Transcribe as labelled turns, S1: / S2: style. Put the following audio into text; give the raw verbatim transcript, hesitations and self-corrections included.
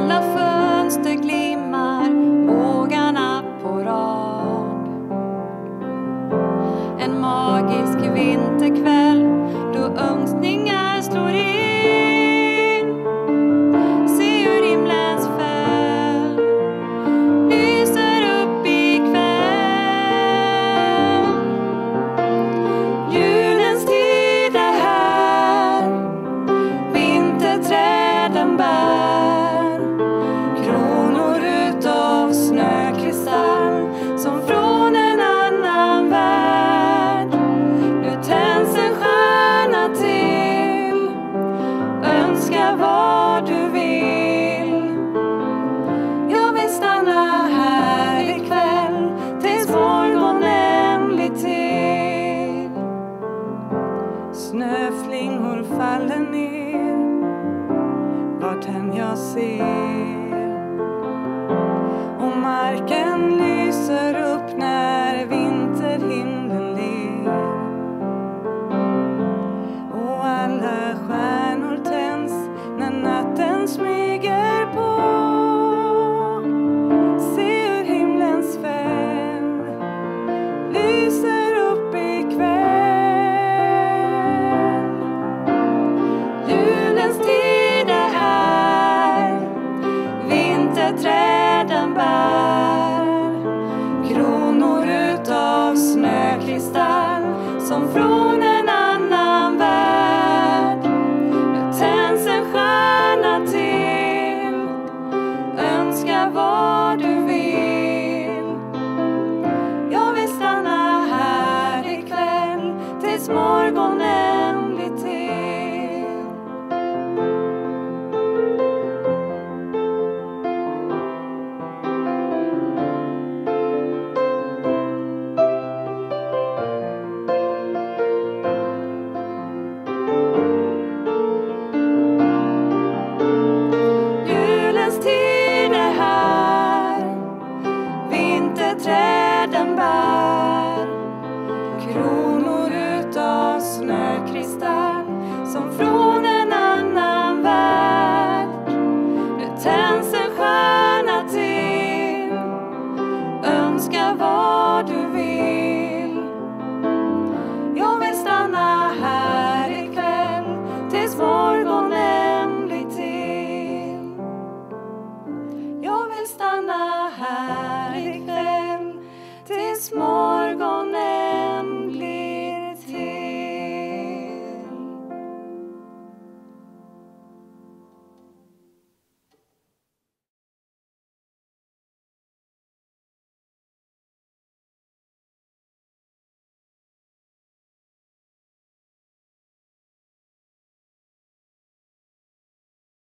S1: alla fönster glimmar, bågarna på rad. En magisk vinterkväll då önskningar slår in. Se hur himlens fäll lyser upp i kväll. Julens tid är här, vinterträden bär kronor utav snökristall som från en annan värld. Nu tänds en stjärna till, önska vad du vill. Jag vill stanna här ikväll tills morgonen blir till. Snöflingor faller ner vart än jag ser, och marken lyser upp när vinterhimlen ler. Och alla stjärnor tänds när natten smyger